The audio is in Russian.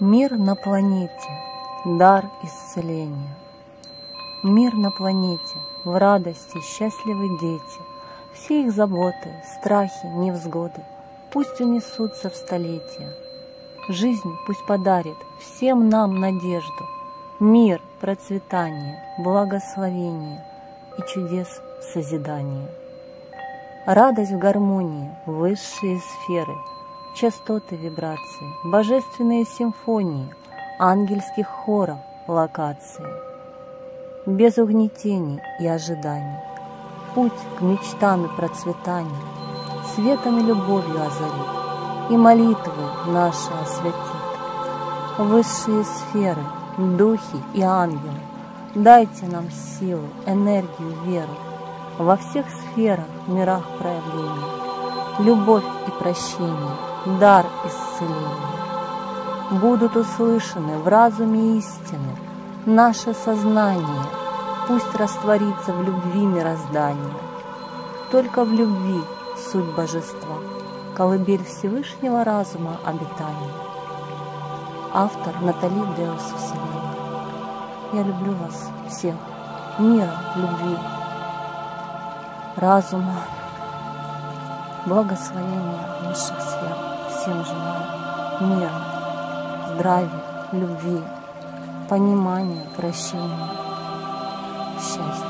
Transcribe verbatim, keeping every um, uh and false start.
Мир на планете, дар исцеления. Мир на планете, в радости счастливы дети. Все их заботы, страхи, невзгоды пусть унесутся в столетия. Жизнь пусть подарит всем нам надежду, мир, процветание, благословение и чудес созидания. Радость в гармонии, высшие сферы, частоты вибрации, божественные симфонии, ангельских хоров локации. Без угнетений и ожиданий путь к мечтам и процветанию светом и любовью озарит, и молитвы наши осветит. Высшие сферы, духи и ангелы, дайте нам силу, энергию, веру во всех сферах, мирах проявления, любовь и прощение, дар исцеления. Будут услышаны в разуме истины наше сознание, пусть растворится в любви мироздания. Только в любви суть божества, колыбель Всевышнего разума обитания. Автор Натали Деус Вселенная. Я люблю вас всех, мира, любви, разума, благословения высших сфер. Всем желаю мира, здравия, любви, понимания, прощения, счастья.